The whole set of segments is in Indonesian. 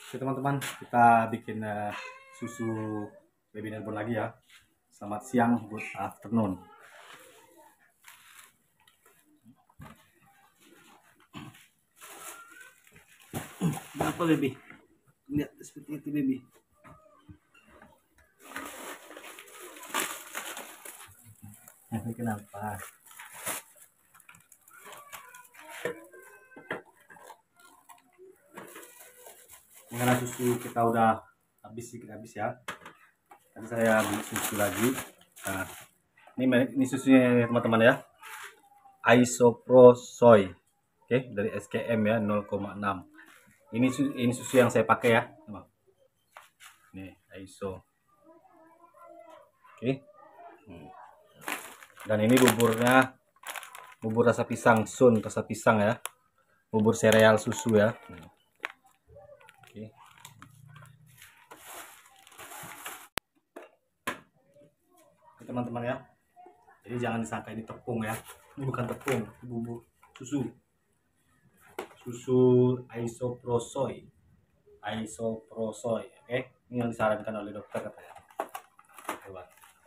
Oke teman-teman, kita bikin susu baby newborn lagi ya. Selamat siang, good afternoon. Kenapa baby? Lihat seperti itu baby. Kenapa? Karena susu kita udah habis ya. Tadi saya beli susu lagi. Nah, ini susunya teman-teman ya. Soy. Oke, dari SKM ya 0,6. Ini susu yang saya pakai ya. Nih, ISO. Oke. Dan ini buburnya bubur rasa pisang, rasa pisang ya. Bubur sereal susu ya. Oke. Teman-teman ya, jadi jangan disangka ini tepung ya, ini bukan tepung, ini bubur susu isoprosoy. Oke, ini yang disarankan oleh dokter katanya. Coba.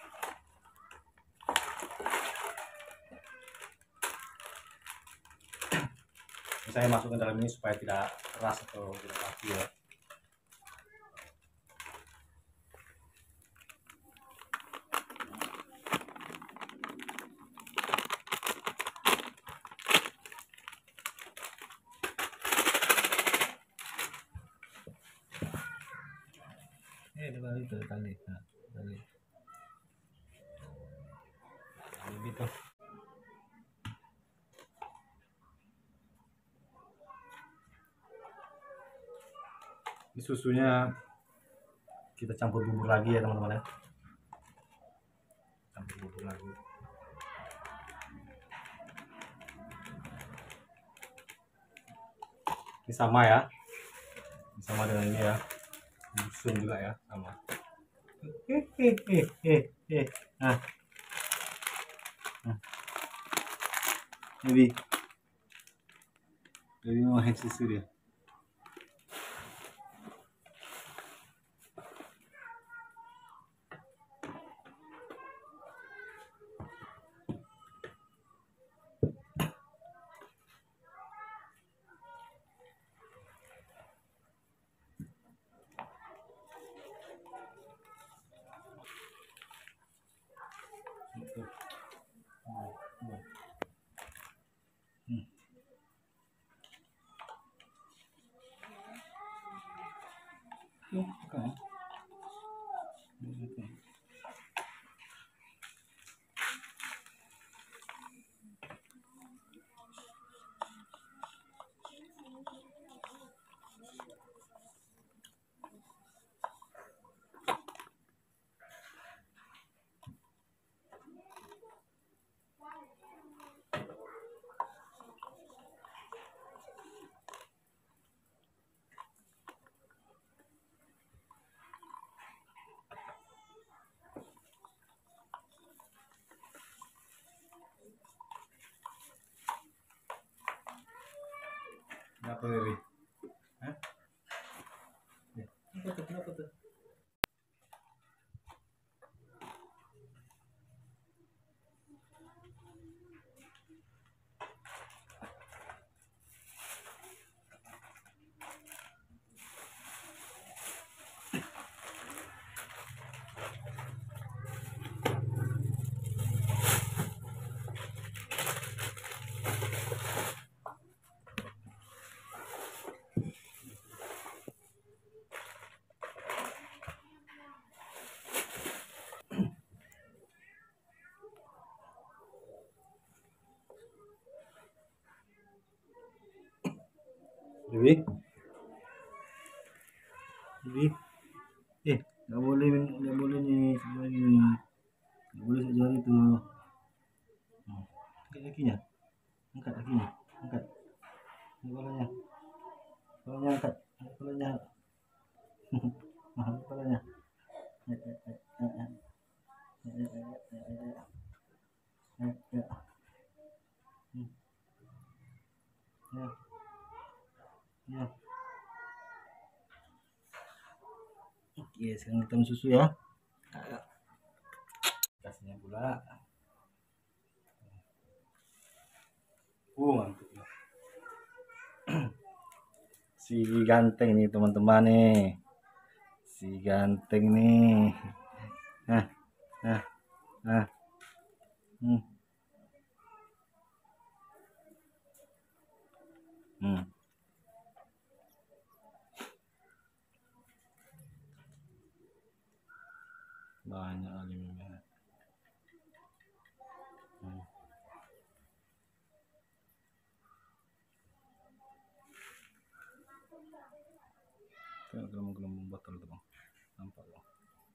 Saya masukkan dalam ini supaya tidak keras atau tidak kaku ya. Tali gitu. Ini susunya kita campur bubur lagi ya teman-teman ya. Campur bubur lagi. Ini sama ya. Ini sama dengan ini ya. Susu juga ya, sama. Nah. Jadi mau head susu dia. Okay. Kenapa baby? Hah? Ya. Kenapa tuh? Baby, nggak boleh nih, nggak boleh sejari tuh. Angkat kakinya, angkat kepalanya, angkat kepalanya, kepalanya. Ya. Oke, sekarang kita minum susu ya. Kasihnya pula. Mantap ya. Si ganteng nih teman-teman nih. Si ganteng nih. Nah, nah, nah. Hmm. Hmm. Banyak lagi minumnya. Hmm. Tengok gelembung-gelembung botol tuh bang, nampak bang.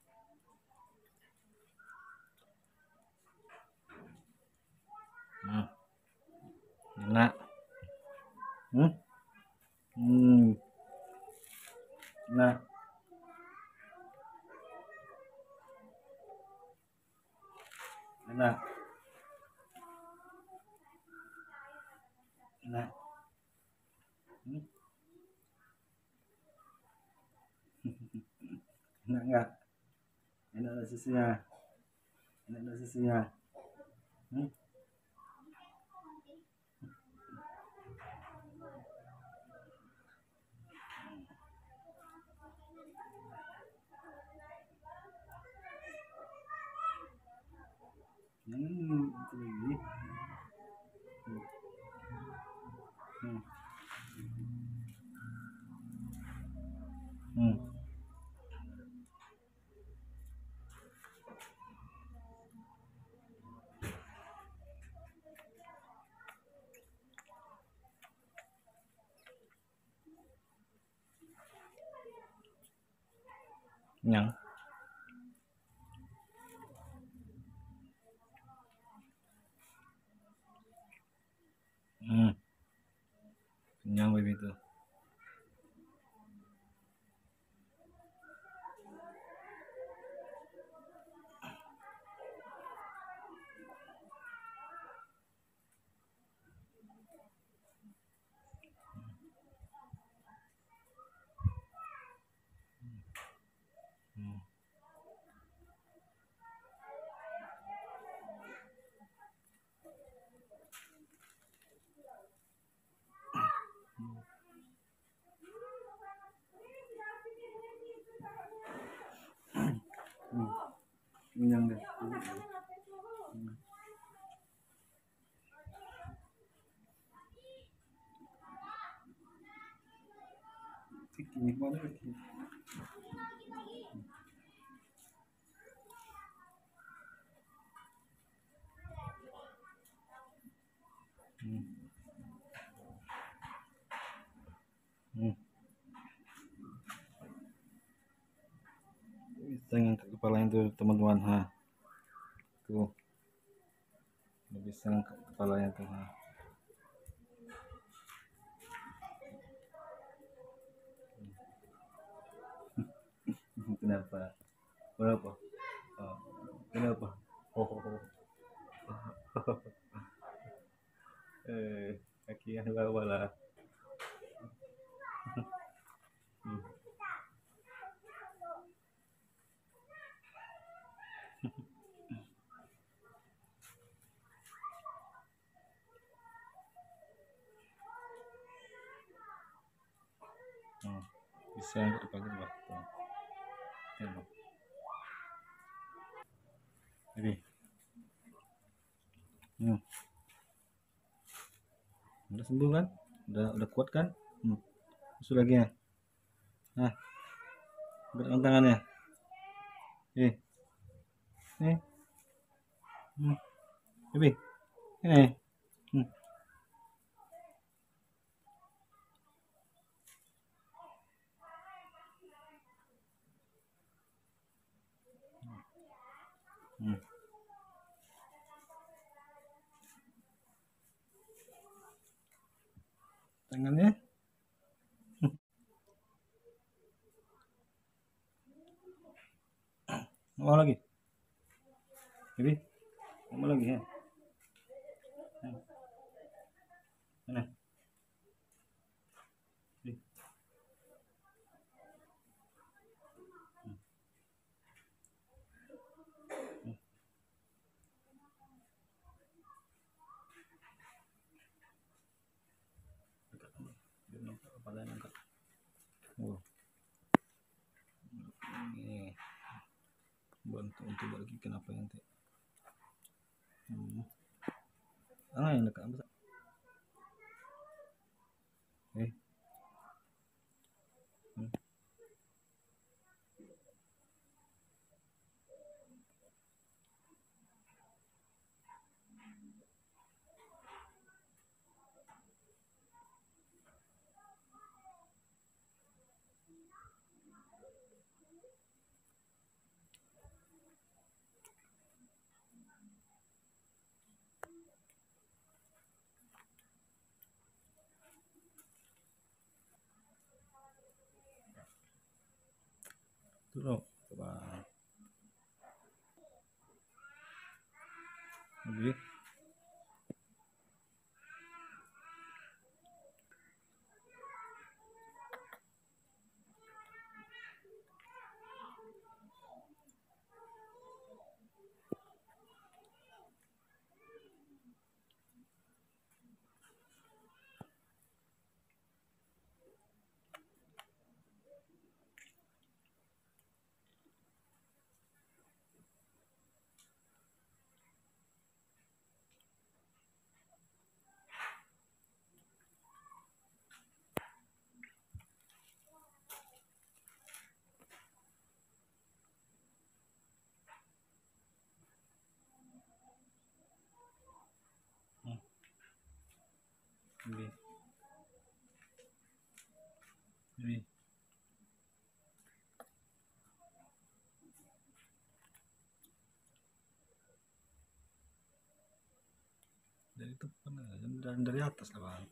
Nah, enak. Hmm? Nah, enak. Enak. Hmm? Enak nggak? Enak nggak susunya? Enak nggak susunya? Hmm? Itu lagi. Hmm. Hmm. Kenyang. Hmm. Kenyang begitu. Hmm. Hmm. Kenyang deh. Hmm. Ini mana lagi? Hmm. Hmm. Bisa ngangkat kepalanya tuh teman-teman, ha. Tuh, bisa ngangkat kepalanya tuh, ha. Kenapa? Kenapa? Oh. Kenapa? Oh, oh, oh. Kaki yang bawah lah. Hmm. Hmm. Bisa ngangkat kepalanya tuh, Bang. Ya, Bang. Jadi, hmm. Udah sembuh kan? Udah kuat kan? Hmm. Usul lagi ya. Nah, gerakkan tangannya. Eh, eh, hmm. Lebih. Ini. Hmm. Hmm. Tangannya. Mau lagi? Lebih. Mau lagi ya? Mana? Lebih. Kepalanya angkat. Oh, ini bantu untuk bagi kenapa nanti. Yang dekat apa? Eh. Tuh, coba. Lebih. Ini. Dari depan, dari atas lah bang.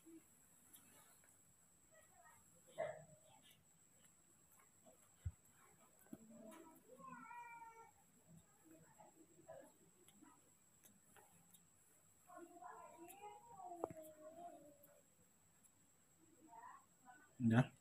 Ya.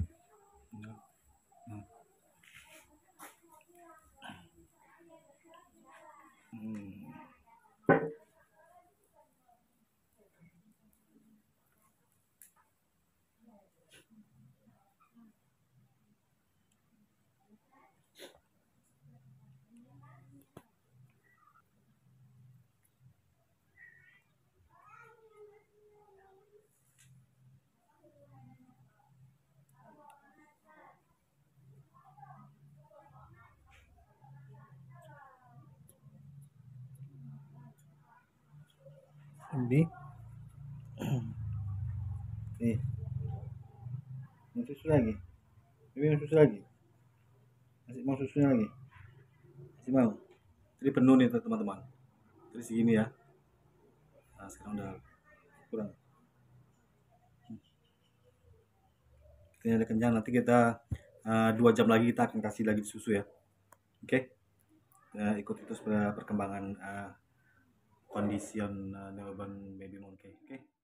Ini. Nih. Mau susu lagi? Ini mau susu lagi? Masih mau susunya lagi? Masih mau? Jadi penuh nih teman-teman. Jadi segini ya. Nah sekarang udah kurang. Kita ada kenyang, nanti kita 2 jam lagi kita akan kasih lagi susu ya. Oke. Ikut terus perkembangan kondisi newborn baby monkey. Oke.